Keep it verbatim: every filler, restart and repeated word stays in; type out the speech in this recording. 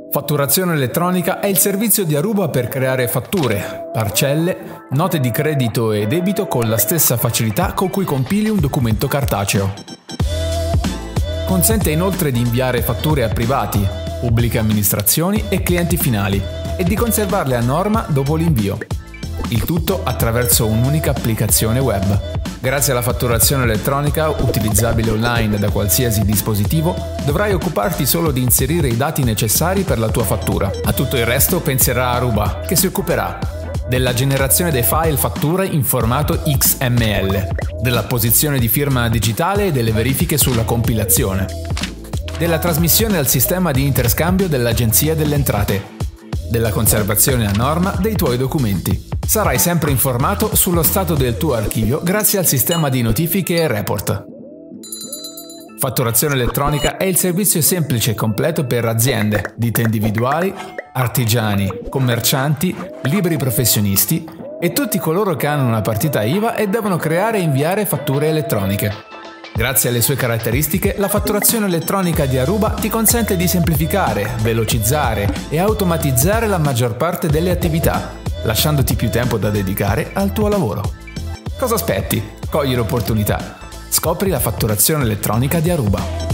Fatturazione elettronica è il servizio di Aruba per creare fatture, parcelle, note di credito e debito con la stessa facilità con cui compili un documento cartaceo. Consente inoltre di inviare fatture a privati, pubbliche amministrazioni e clienti finali e di conservarle a norma dopo l'invio. Il tutto attraverso un'unica applicazione web. Grazie alla fatturazione elettronica, utilizzabile online da qualsiasi dispositivo, dovrai occuparti solo di inserire i dati necessari per la tua fattura. A tutto il resto penserà Aruba, che si occuperà della generazione dei file fattura in formato X M L, della posizione di firma digitale e delle verifiche sulla compilazione, della trasmissione al sistema di interscambio dell'Agenzia delle Entrate, della conservazione a norma dei tuoi documenti. Sarai sempre informato sullo stato del tuo archivio grazie al sistema di notifiche e report. Fatturazione elettronica è il servizio semplice e completo per aziende, ditte individuali, artigiani, commercianti, liberi professionisti e tutti coloro che hanno una partita I V A e devono creare e inviare fatture elettroniche. Grazie alle sue caratteristiche, la fatturazione elettronica di Aruba ti consente di semplificare, velocizzare e automatizzare la maggior parte delle attività, lasciandoti più tempo da dedicare al tuo lavoro. Cosa aspetti? Cogli l'opportunità. Scopri la fatturazione elettronica di Aruba.